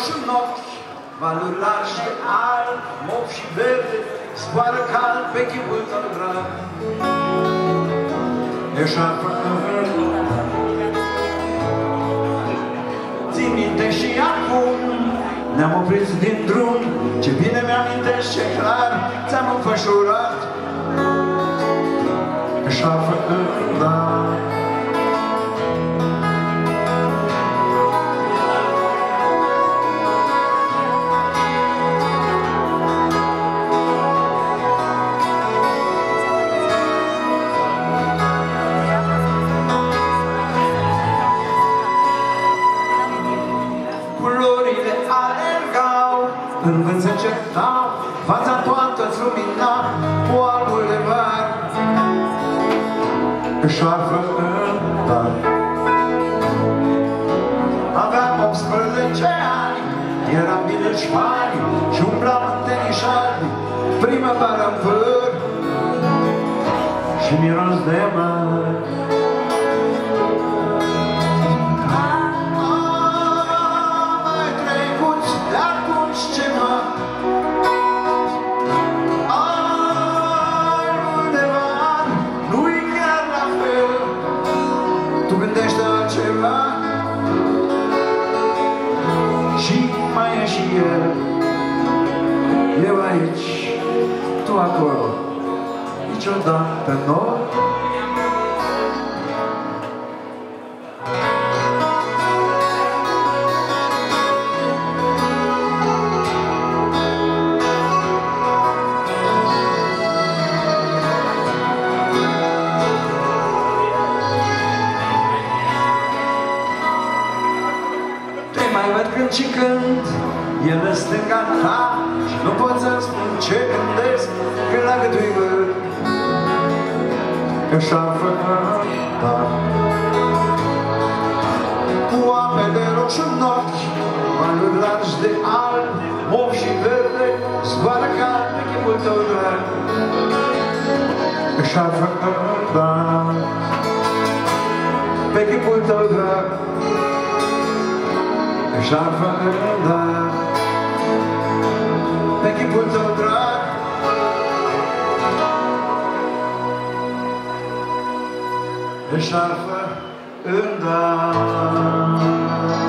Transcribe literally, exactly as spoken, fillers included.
roșu în ochi, valuri largi de alb, mov și verde, zboară cald pe chipul tău drag. Eșarfă țin minte și acum ne-am oprit din drum, ce bine mi-amintești, ce clar ți-am înfășurat. Eșarfă da. În vânt se certau, fața toată-ți lumina cu albul de var. Eșarfă în dar. Aveam optsprezece ani, eram bine șpani și umblam în tenis albi, primăvară în vâr și miros de mare. Eu aici, tu acolo, niciodată noi. Te mai văd când și când e în stânga ta și nu pot să-ți spun ce gândesc când la gâtui văd eșarfă ta. Cu ape de roșu în ochi, valuri largi de alb, mov și verde, zboară cald pe chipul tău drag. Eșarfă ta, pe chipul tău drag. Eșarfă ta, pe chipul tău drag. Eșarfă în dar.